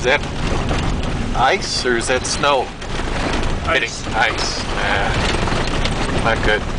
that ice or is that snow? Ice. Ice. Not good.